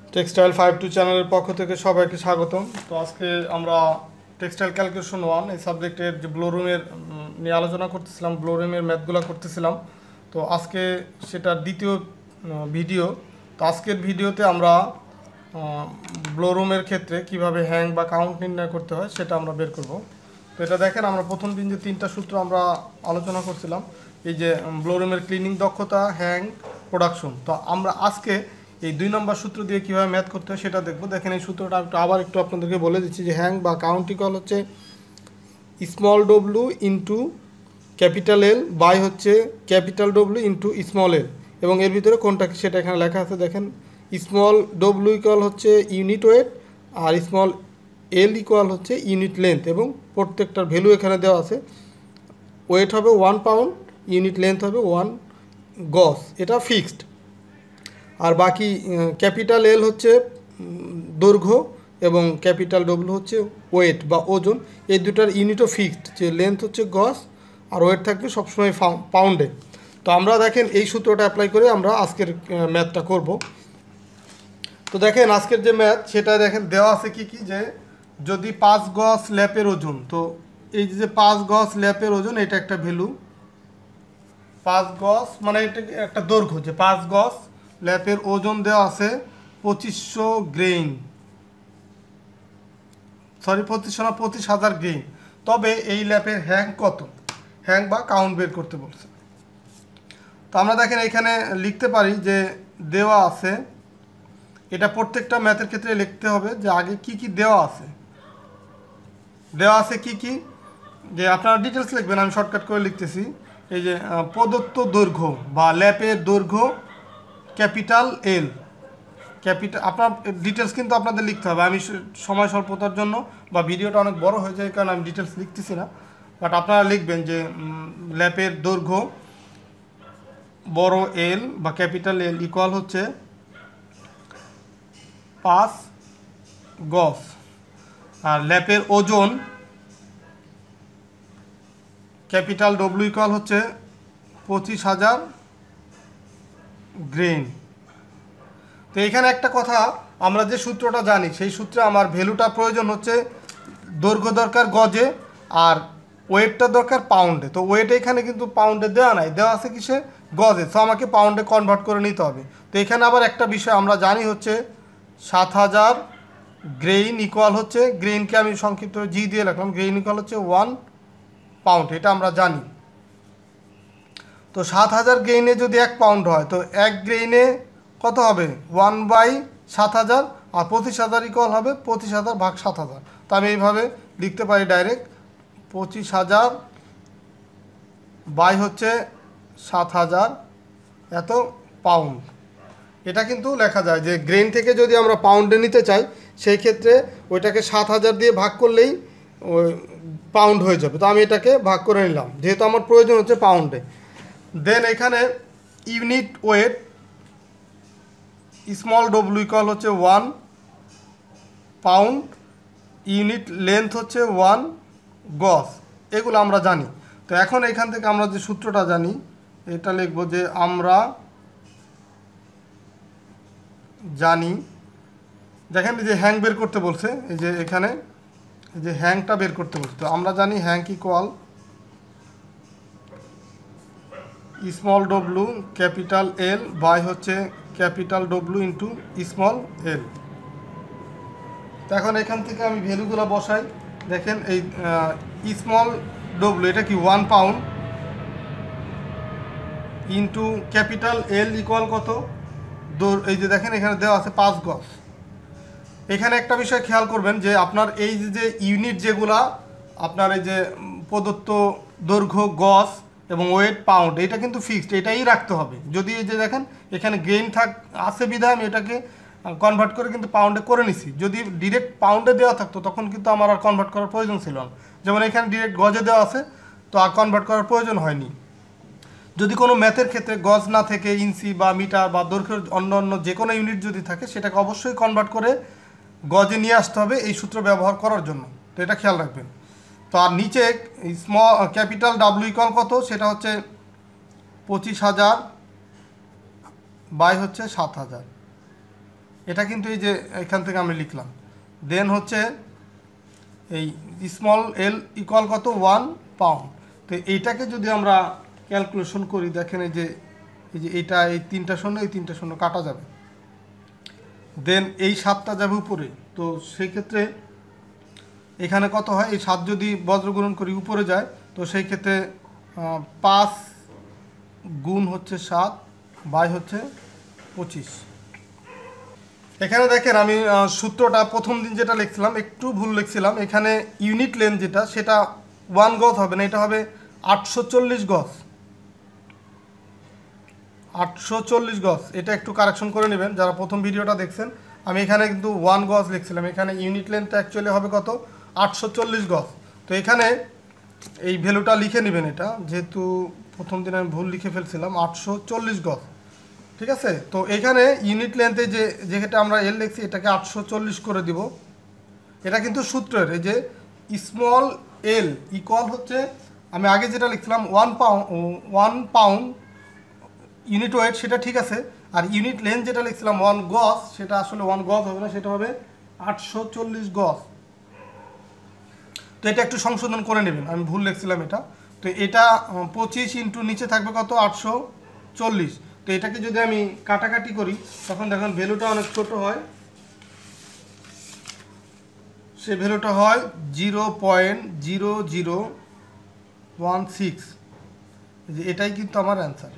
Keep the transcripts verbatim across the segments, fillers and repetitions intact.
Textile five two চ্যানেলের পক্ষ থেকে সবাইকে স্বাগতম। তো আজকে আমরা টেক্সটাইল ক্যালকুলেশন ওয়ান এই সাবজেক্টের যে ব্লোরুমের নিয়ে আলোচনা করতেছিলাম, ব্লোরুমের ম্যাথগুলো করতেছিলাম। তো আজকে সেটার দ্বিতীয় ভিডিও। তো আজকের ভিডিওতে আমরা ব্লোরুমের ক্ষেত্রে কিভাবে হ্যাং বা কাউন্ট নির্ণয় করতে হয় সেটা আমরা বের করব। তো এটা দেখেন, আমরা প্রথম দিন যে তিনটা সূত্র আমরা আলোচনা করছিলাম, এই যে ব্লোরুমের ক্লিনিং দক্ষতা, হ্যাং, প্রোডাকশন। তো আমরা আজকে এই দুই নম্বর সূত্র দিয়ে কীভাবে ম্যাথ করতে হয় সেটা দেখব। দেখেন এই সূত্রটা একটু আবার একটু আপনাদেরকে বলে দিচ্ছি যে হ্যাং বা কাউন্ট ইকুয়াল হচ্ছে small W into capital L by হচ্ছে capital W into small L, এবং এর ভিতরে কোনটা সেটা এখানে লেখা আছে। দেখেন স্মল ডব্লু ইকুয়াল হচ্ছে ইউনিট ওয়েট আর স্মল এল ইকুয়াল হচ্ছে ইউনিট লেন্থ, এবং প্রত্যেকটার ভ্যালু এখানে দেওয়া আছে। ওয়েট হবে ওয়ান পাউন্ড, ইউনিট লেন্থ হবে ওয়ান গজ, এটা ফিক্সড। আর বাকি ক্যাপিটাল এল হচ্ছে দৈর্ঘ্য এবং ক্যাপিটাল ডব্লু হচ্ছে ওয়েট বা ওজন। এই দুটার ইউনিটও ফিক্সড, যে লেন্থ হচ্ছে গজ আর ওয়েট থাকবে সবসময় পাউন্ডে। তো আমরা দেখেন এই সূত্রটা অ্যাপ্লাই করে আমরা আজকের ম্যাথটা করব। তো দেখেন আজকের যে ম্যাথ সেটা দেখেন দেওয়া আছে কি কি, যে যদি পাঁচ গজ ল্যাপের ওজন, তো এই যে পাঁচ গজ ল্যাপের ওজন এটা একটা ভ্যালু, পাঁচ গজ মানে এটা একটা দৈর্ঘ্য, যে পাঁচ গজ ল্যাপের ওজন দেওয়া আছে পঁচিশশো গ্রেইন, সরি পঁচিশশো না পঁচিশ হাজার গ্রেইন। তবে এই ল্যাপের হ্যাং কত, হ্যাং বা কাউন্ট বের করতে বলছে। তো আমরা দেখেন এখানে লিখতে পারি যে দেওয়া আছে, এটা প্রত্যেকটা ম্যাথের ক্ষেত্রে লিখতে হবে যে আগে কি কি দেওয়া আছে। দেওয়া আছে কি কি, যে আপনারা ডিটেলস লিখবেন, আমি শর্টকাট করে লিখতেছি। এই যে প্রদত্ত দৈর্ঘ্য বা ল্যাপের দৈর্ঘ্য ক্যাপিটাল এল, ক্যাপিটাল আপনার ডিটেলস কিন্তু আপনাদের লিখতে হবে। আমি সময় স্বল্পতার জন্য বা ভিডিওটা অনেক বড় হয়ে যায় কারণ আমি ডিটেলস লিখতেছি না, বাট আপনারা লিখবেন যে ল্যাপের দৈর্ঘ্য বড় এল বা ক্যাপিটাল এল ইকুয়াল হচ্ছে পাঁচ গজ, আর ল্যাপের ওজন ক্যাপিটাল ডব্লিউ ইকুয়াল হচ্ছে পঁচিশ হাজার গ্রেন। তো এখানে একটা কথা, আমরা যে সূত্রটা জানি সেই সূত্রে আমার ভ্যালুটা প্রয়োজন হচ্ছে দৈর্ঘ্য দরকার গজে আর ওয়েটটা দরকার পাউন্ডে। তো ওয়েট এখানে কিন্তু পাউন্ডে দেওয়া নাই, দেওয়া আছে কিসে, গজে। তো আমাকে পাউন্ডে কনভার্ট করে নিতে হবে। তো এখানে আবার একটা বিষয় আমরা জানি হচ্ছে সাত হাজার গ্রেইন ইকুয়াল হচ্ছে, গ্রেইনকে আমি সংক্ষিপ্ত জি দিয়ে রাখলাম, গ্রেইন ইকুয়াল হচ্ছে ওয়ান পাউন্ড, এটা আমরা জানি। তো সাত হাজার গ্রেইনে যদি এক পাউন্ড হয় তো এক গ্রেইনে কত হবে, ওয়ান বাই সাত হাজার, আর পঁচিশ হাজার ইকুয়াল হবে পঁচিশ হাজার ভাগ সাত হাজার। তো আমি এইভাবে লিখতে পারি ডাইরেক্ট, পঁচিশ হাজার বাই হচ্ছে সাত হাজার এত পাউন্ড। এটা কিন্তু লেখা যায় যে গ্রেন থেকে যদি আমরা পাউন্ডে নিতে চাই সেই ক্ষেত্রে ওইটাকে সাত হাজার দিয়ে ভাগ করলেই ওই পাউন্ড হয়ে যাবে। তো আমি এটাকে ভাগ করে নিলাম যেহেতু আমার প্রয়োজন হচ্ছে পাউন্ডে। দেন এখানে unit weight small W equal হচ্ছে ওয়ান পাউন্ড, ইউনিট লেন্থ হচ্ছে ওয়ান গজ, এগুলো আমরা জানি। তো এখন এখান থেকে আমরা যে সূত্রটা জানি এটা লিখব, যে আমরা জানি, দেখেন এই যে হ্যাং বের করতে বলছে, এই যে এখানে এই যে হ্যাংটা বের করতে বলছে। তো আমরা জানি hank equal small W capital L by হচ্ছে capital W into small L. তো এখন এখান থেকে আমি ভ্যালুগুলো বসাই। দেখেন এই স্মল ডব্লু এটা কি one pound into capital L equal কত, এই যে দেখেন এখানে দেওয়া আছে পাঁচ গজ। এখানে একটা বিষয় খেয়াল করবেন যে আপনার এই যে ইউনিট যেগুলা আপনার এই যে প্রদত্ত দৈর্ঘ্য গজ এবং ওয়েট পাউন্ড, এটা কিন্তু ফিক্সড, এটাই রাখতে হবে। যদি এই যে দেখেন এখানে গ্রেইন থাক আছে বিধায় আমি এটাকে কনভার্ট করে কিন্তু পাউন্ডে করে নিছি। যদি ডিরেক্ট পাউন্ডে দেওয়া থাকতো তখন কিন্তু আমার আর কনভার্ট করার প্রয়োজন ছিল না। যেমন এখানে ডিরেক্ট গজে দেওয়া আছে, তো আর কনভার্ট করার প্রয়োজন হয়নি। যদি কোনো ম্যাথের ক্ষেত্রে গজ না থেকে ইঞ্চি বা মিটার বা দৈর্ঘ্যের অন্য অন্য যে কোনো ইউনিট যদি থাকে সেটাকে অবশ্যই কনভার্ট করে গজে নিয়ে আসতে হবে এই সূত্র ব্যবহার করার জন্য। তো এটা খেয়াল রাখবেন। তো আর নিচে স্মল ক্যাপিটাল ডাব্লু ইকুয়াল কত, সেটা হচ্ছে পঁচিশ হাজার বাই হচ্ছে সাত হাজার। এটা কিন্তু এই যে এখান থেকে আমি লিখলাম। দেন হচ্ছে এই স্মল এল ইকুয়াল কত ওয়ান পাউন্ড। তো এইটাকে যদি আমরা ক্যালকুলেশন করি দেখেন এই যে এই যে এইটা এই তিনটা শূন্য এই তিনটা শূন্য কাটা যাবে, দেন এই সাতটা যাবে উপরে। তো সেই ক্ষেত্রে এখানে কত হয়, এই সাত যদি বজ্রগুণন করি উপরে যায়, তো সেই ক্ষেত্রে পাঁচ গুণ হচ্ছে সাত বাই হচ্ছে পঁচিশ। এখানে দেখেন আমি সূত্রটা প্রথম দিন যেটা লিখছিলাম একটু ভুল লিখছিলাম, এখানে ইউনিট লেন্থ যেটা সেটা ওয়ান গজ হবে না, এটা হবে আটশো চল্লিশ গজ, আটশো চল্লিশ গজ। এটা একটু কারেকশন করে নেবেন যারা প্রথম ভিডিওটা দেখছেন। আমি এখানে কিন্তু ওয়ান গজ লিখছিলাম, এখানে ইউনিট লেন্থটা অ্যাকচুয়ালি হবে কত আটশো চল্লিশ গজ। তো এখানে এই ভ্যালুটা লিখে নেবেন, এটা যেহেতু প্রথম দিন আমি ভুল লিখে ফেলছিলাম আটশো চল্লিশ গজ, ঠিক আছে। তো এখানে ইউনিট লেন্থে যে যেটা আমরা এল লিখছি এটাকে আটশো চল্লিশ করে দিব। এটা কিন্তু সূত্রের এই যে স্মল এল ইকুয়াল হচ্ছে আমি আগে যেটা লিখছিলাম one pound one pound unit weight, সেটা ঠিক আছে। আর ইউনিট লেন্থ যেটা লিখছিলাম ওয়ান গজ, সেটা আসলে ওয়ান গজ হবে না, সেটা হবে আটশো চল্লিশ গজ। তো এটা একটু সংশোধন করে নেবেন, আমি ভুল লিখছিলাম এটা। তো এটা পঁচিশ ইন্টু নিচে থাকবে কত আটশো চল্লিশ। তো এটাকে যদি আমি কাটাকাটি করি তখন দেখুন ভ্যালুটা অনেক ছোট হয়, সে ভ্যালুটা হয় zero point zero zero one six. যে এটাই কিন্তু আমার অ্যান্সার।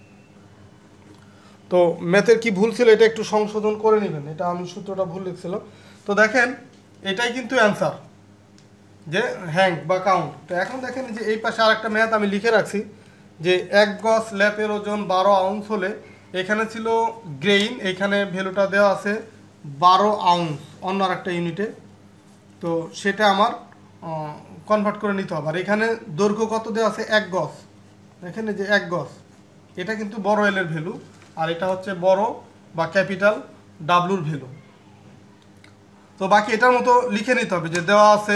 তো ম্যাথের কি ভুল ছিল এটা একটু সংশোধন করে নেবেন, এটা আমি সূত্রটা ভুল লিখছিলাম। তো দেখেন এটাই কিন্তু অ্যান্সার, যে হ্যাং বা কাউন্ট। তো এখন দেখেন যে এই পাশে আর একটা ম্যাথ আমি লিখে রাখছি, যে এক গজ ল্যাপের ওজন বারো আউন্স হলে এখানে ছিল গ্রেইন, এখানে ভ্যালুটা দেওয়া আছে বারো আউন্স অন্য আর একটা ইউনিটে। তো সেটা আমার কনভার্ট করে নিতে হবে। আর এখানে দৈর্ঘ্য কত দেওয়া আছে এক গজ, এখানে যে এক গজ এটা কিন্তু বড় এলের ভ্যালু, আর এটা হচ্ছে বড় বা ক্যাপিটাল ডাব্লুর ভ্যালু। তো বাকি এটার মতো লিখে নিতে হবে, যে দেওয়া আছে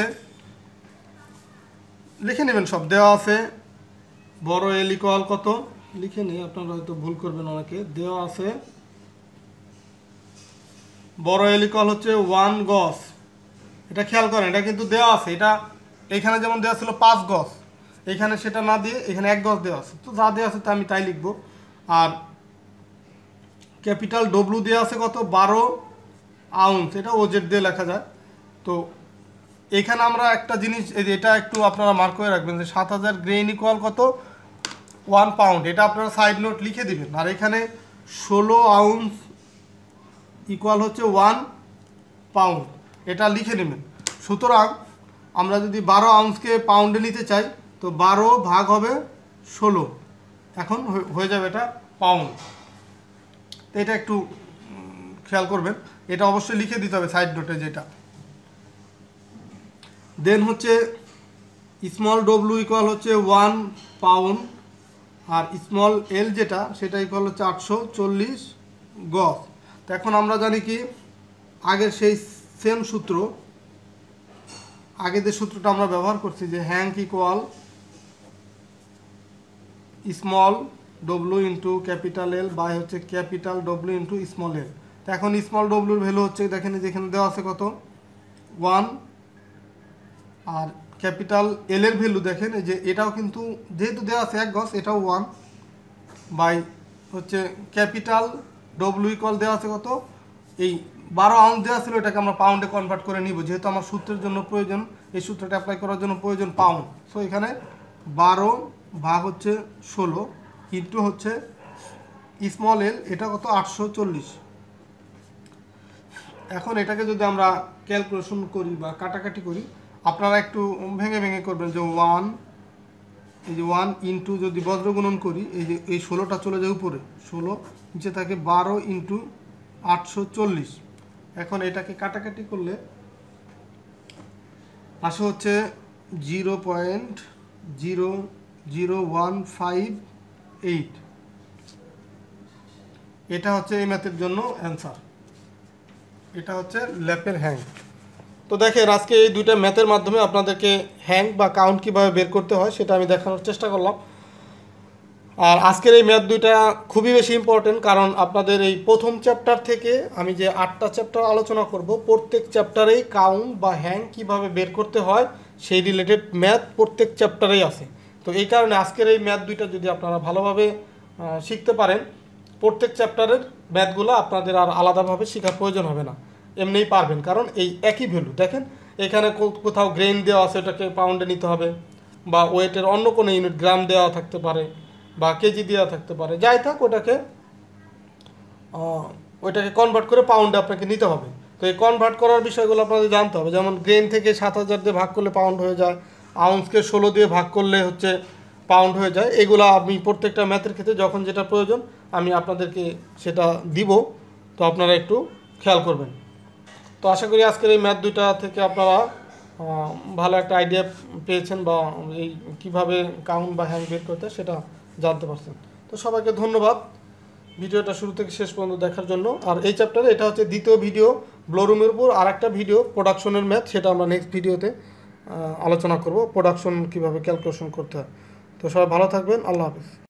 লিখে নেবেন সব দেওয়া আছে বড় এল ইকুয়াল কত লিখে নিই, আপনারা হয়তো ভুল করবেন অনেকে। দেওয়া আছে বড় এল ইকুয়াল হচ্ছে ওয়ান গজ, এটা খেয়াল করেন এটা কিন্তু দেওয়া আছে। এটা এখানে যেমন দেওয়া ছিল পাঁচ গজ, এখানে সেটা না দিয়ে এখানে এক গজ দেওয়া আছে, তো যা দেওয়া আছে তা আমি তাই লিখবো। আর ক্যাপিটাল ডব্লু দেওয়া আছে কত বারো আউন্স, এটা ওজেড দিয়ে লেখা যায়। তো এখানে আমরা একটা জিনিস এটা একটু আপনারা মার্ক করে রাখবেন, যে সাত হাজার গ্রেইন ইকুয়াল কত ওয়ান পাউন্ড, এটা আপনারা সাইড নোট লিখে দিবেন। আর এখানে ষোলো আউন্স ইকুয়াল হচ্ছে ওয়ান পাউন্ড, এটা লিখে নেবেন। সুতরাং আমরা যদি বারো আউন্সকে পাউন্ডে নিতে চাই তো বারো ভাগ হবে ষোলো, এখন হয়ে যাবে এটা পাউন্ড। তো এটা একটু খেয়াল করবেন, এটা অবশ্যই লিখে দিতে হবে সাইড নোটে যেটা। দেন হচ্ছে স্মল ডব্লু ইকুয়াল হচ্ছে ওয়ান পাউন্ড, আর স্মল এল যেটা সেটা ইকুয়াল হচ্ছে আটশো চল্লিশ গজ। তো এখন আমরা জানি কি আগের সেই সেম সূত্র, আগে যে সূত্রটা আমরা ব্যবহার করছি, যে hank equal small W into capital L by হচ্ছে capital W into small L. তো এখন স্মল ডব্লুর ভ্যালু হচ্ছে দেখেন যেখানে দেওয়া আছে কত ওয়ান, আর ক্যাপিটাল এল এর ভ্যালু দেখেন এই যে এটাও কিন্তু যেহেতু দেওয়া আছে এক গজ, এটাও ওয়ান বাই হচ্ছে ক্যাপিটাল ডব্লু ইকুয়াল দেওয়া আছে কত এই বারো আউন্স দেওয়া ছিল, এটাকে আমরা পাউন্ডে কনভার্ট করে নিব, যেহেতু আমার সূত্রের জন্য প্রয়োজন, এই সূত্রটা অ্যাপ্লাই করার জন্য প্রয়োজন পাউন্ড। সো এখানে বারো ভাগ হচ্ছে ষোলো ইন্টু হচ্ছে স্মল এল, এটা কত আটশো চল্লিশ। এখন এটাকে যদি আমরা ক্যালকুলেশন করি বা কাটাকাটি করি, আপনারা একটু ভেঙে ভেঙে করবেন, যে ওয়ান এই যে ওয়ান ইন্টু যদি বজ্রগুণন করি এই যে এই ষোলোটা চলে যায় উপরে, ষোলো নিচে থাকে বারো ইন্টু আটশো চল্লিশ। এখন এটাকে কাটাকাটি করলে আসে হচ্ছে zero point zero zero one five eight. এটা হচ্ছে এই ম্যাথের জন্য অ্যান্সার, এটা হচ্ছে ল্যাপের হ্যাং। তো দেখেন আজকে এই দুইটা ম্যাথের মাধ্যমে আপনাদেরকে হ্যাং বা কাউন্ট কীভাবে বের করতে হয় সেটা আমি দেখানোর চেষ্টা করলাম। আর আজকের এই ম্যাথ দুইটা খুবই বেশি ইম্পর্টেন্ট, কারণ আপনাদের এই প্রথম চ্যাপ্টার থেকে আমি যে আটটা চ্যাপ্টার আলোচনা করব, প্রত্যেক চ্যাপ্টারেই কাউন্ট বা হ্যাং কিভাবে বের করতে হয় সেই রিলেটেড ম্যাথ প্রত্যেক চ্যাপ্টারেই আছে। তো এই কারণে আজকের এই ম্যাথ দুইটা যদি আপনারা ভালোভাবে শিখতে পারেন, প্রত্যেক চ্যাপ্টারের ম্যাথগুলো আপনাদের আর আলাদাভাবে শেখার প্রয়োজন হবে না, এমনিই পারবেন। কারণ এই একই ভ্যালু দেখেন, এখানে কোথাও গ্রেন দেওয়া আছে, ওটাকে পাউন্ডে নিতে হবে, বা ওয়েটের অন্য কোনো ইউনিট গ্রাম দেওয়া থাকতে পারে বা কেজি দেওয়া থাকতে পারে, যাই থাক ওটাকে ওইটাকে কনভার্ট করে পাউন্ডে আপনাকে নিতে হবে। তো এই কনভার্ট করার বিষয়গুলো আপনাদের জানতে হবে। যেমন গ্রেন থেকে সাত হাজার দিয়ে ভাগ করলে পাউন্ড হয়ে যায়, আউন্সকে ষোলো দিয়ে ভাগ করলে হচ্ছে পাউন্ড হয়ে যায়। এগুলো আমি প্রত্যেকটা ম্যাথের ক্ষেত্রে যখন যেটা প্রয়োজন আমি আপনাদেরকে সেটা দিব, তো আপনারা একটু খেয়াল করবেন। তো আশা করি আজকের এই ম্যাথ দুইটা থেকে আপনারা ভালো একটা আইডিয়া পেয়েছেন, বা এই কীভাবে কাউন্ট বা হ্যাং বের করতে সেটা জানতে পারছেন। তো সবাইকে ধন্যবাদ ভিডিওটা শুরু থেকে শেষ পর্যন্ত দেখার জন্য। আর এই চ্যাপ্টারে এটা হচ্ছে দ্বিতীয় ভিডিও, ব্লোরুমের উপর আর একটা ভিডিও প্রোডাকশনের ম্যাথ, সেটা আমরা নেক্সট ভিডিওতে আলোচনা করব, প্রোডাকশন কীভাবে ক্যালকুলেশন করতে হয়। তো সবাই ভালো থাকবেন, আল্লাহ হাফিজ।